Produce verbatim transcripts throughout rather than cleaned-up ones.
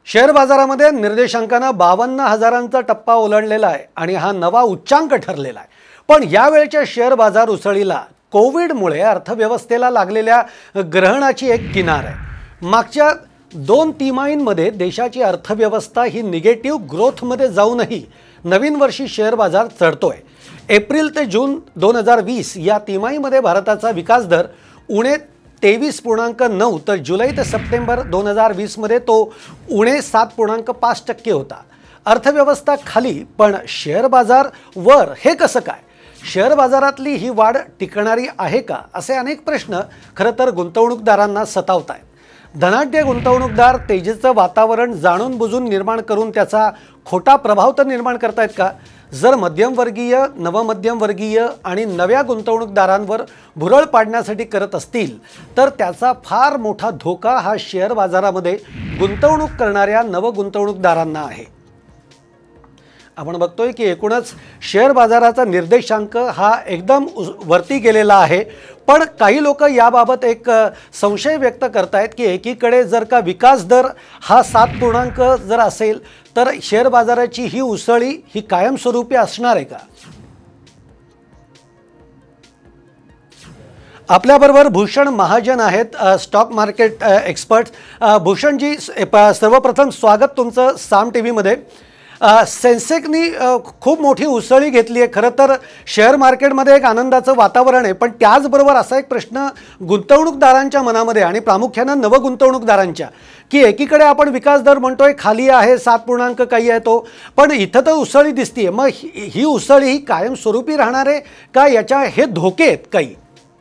Share बाजारामध्ये निर्देशांकानं बावन्न हजारांचा टप्पा ओलांडलेला आहे आणि हा नवा उच्चांक ठरलेला आहे। पण यावेळच्या शेअर बाजार उसळीला कोविडमुळे अर्थव्यवस्थेला लागलेल्या ग्रहणाची एक किनार आहे। मागच्या दोन तिमाहींमध्ये देशाची अर्थव्यवस्था ही निगेटिव्ह ग्रोथमध्ये जाऊनही नवीन वर्षी शेअर बाजार चढतोय। एप्रिल ते जून दोन हजार वीस या तिमाहीमध्ये भारताचा विकास दर उणे तेवीस पूर्णांक नऊ तर जुलै ते सप्टेंबर दोन हजार वीस मध्ये तो उणे सात पूर्णांक पाच टक्के होता। अर्थव्यवस्था खाली पण शेअर बाजार वर, हे कसं काय? शेअर बाजारातली ही वाढ टिकणारी आहे का, असे अनेक प्रश्न खरं तर गुंतवणूकदारांना सतावत आहेत। धनाढ्य गुंतवणूकदार तेजीचं वातावरण जाणून बुजून निर्माण करून त्याचा खोटा प्रभाव तर निर्माण करतायत का? जर मध्यमवर्गीय, नवमध्यमवर्गीय आणि नव्या गुंतवणूकदारांवर भुरळ पाडण्यासाठी करत असतील तर त्याचा फार मोठा धोका हा शेअर बाजारामध्ये गुंतवणूक करणाऱ्या नवगुंतवणूकदारांना आहे। आपण बघतोय की एकूणच शेअर बाजाराचा निर्देशांक हा एकदम वरती गेलेला आहे। पण काही लोक याबाबत एक संशय व्यक्त करतायत की एकीकडे जर का विकास दर हा सात पूर्णांक जर असेल तर शेअर बाजाराची ही उसळी ही कायमस्वरूपी असणार आहे का? आपल्याबरोबर भूषण महाजन आहेत, स्टॉक मार्केट एक्सपर्ट। भूषणजी, सर्वप्रथम स्वागत तुमचं साम टी व्हीमध्ये। सेन्सेक्सनी खूप मोठी उसळी घेतली आहे। खरं तर शेअर मार्केटमध्ये एक आनंदाचं वातावरण आहे, पण त्याचबरोबर असा एक प्रश्न गुंतवणूकदारांच्या मनामध्ये आणि प्रामुख्यानं नवगुंतवणूकदारांच्या की एकीकडे आपण विकास दर म्हणतोय खाली आहे, सात पूर्णांक काही आहे तो, पण इथं तर उसळी दिसतीये। मग ही उसळी ही कायमस्वरूपी राहणार आहे का? याच्या हे धोके आहेत काही?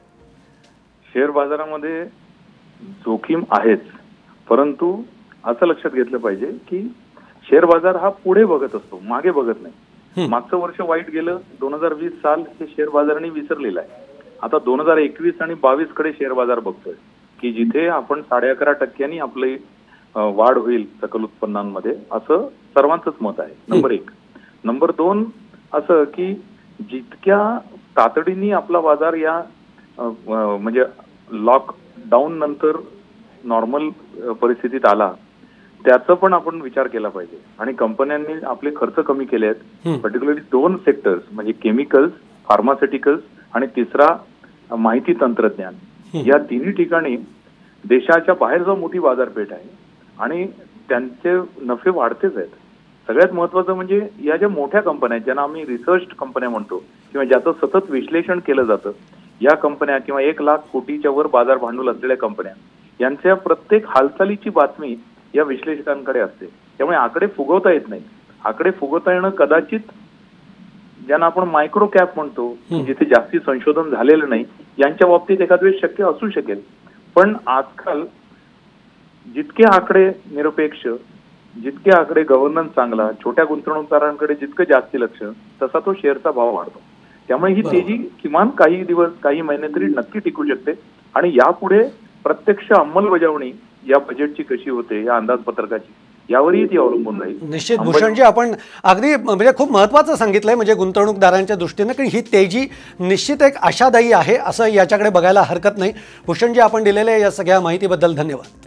शेअर बाजारामध्ये जोखीम आहेच, परंतु असं लक्षात घेतलं पाहिजे की शेअर बाजार हा पुढे बघत असतो, मागे बघत नाही। मागचं वर्ष वाईट गेलं, दोन हजार वीस साल हे शेअर बाजाराने विसरलेलं आहे। आता दोन हजार एकवीस आणि बावीस कडे शेअर बाजार बघतोय की जिथे आपण साडे अकरा टक्क्यांनी आपली वाढ होईल सकल उत्पन्नांमध्ये, असं सर्वांचंच मत आहे। नंबर एक। नंबर दोन असं की जितक्या तातडीने आपला बाजार या म्हणजे लॉकडाऊन नंतर नॉर्मल परिस्थितीत आला त्याचा पण आपण विचार केला पाहिजे। आणि कंपन्यांनी आपले खर्च कमी केले आहेत, पर्टिक्युलरली दोन सेक्टर्स म्हणजे केमिकल्स, फार्मास्युटिकल्स आणि तिसरा माहिती तंत्रज्ञान, या तिन्ही ठिकाणी देशाच्या बाहेर जो मोठी बाजारपेठ आहे आणि त्यांचे नफे वाढतेच आहेत। सगळ्यात महत्वाचं म्हणजे या ज्या मोठ्या कंपन्या आहेत ज्यांना आम्ही रिसर्च कंपन्या म्हणतो किंवा ज्याचं सतत विश्लेषण केलं जातं, या कंपन्या किंवा एक लाख कोटीच्या वर बाजार भांडवल असलेल्या कंपन्या, यांच्या प्रत्येक हालचालीची बातमी या विश्लेषकांकडे असते। त्यामुळे आकडे फुगवता येत नाही। आकडे फुगवता येणं कदाचित ज्यांना आपण मायक्रो कॅप म्हणतो, जिथे जास्ती संशोधन झालेलं नाही, यांच्या बाबतीत एखाद वेळेस शक्य असू शकेल। पण आजकाल जितके आकडे निरपेक्ष, जितके आकडे गव्हर्नन्स चांगला, छोट्या गुंतवणूकदारांकडे जितकं जास्ती लक्ष, तसा तो शेअरचा भाव वाढतो। त्यामुळे ही तेजी किमान काही दिवस, काही महिने तरी नक्की टिकू शकते आणि यापुढे प्रत्यक्ष अंमलबजावणी या बजेटची कशी होते, या अंदाजपत्रकाची, यावरही ती अवलंबून राहील। निश्चित भूषणजी, आपण अगदी म्हणजे खूप महत्त्वाचं सांगितलंय म्हणजे गुंतवणूकदारांच्या दृष्टीने की ही तेजी निश्चित एक आशादायी आहे असं याच्याकडे बघायला हरकत नाही। भूषणजी, आपण दिलेल्या या सगळ्या माहितीबद्दल धन्यवाद।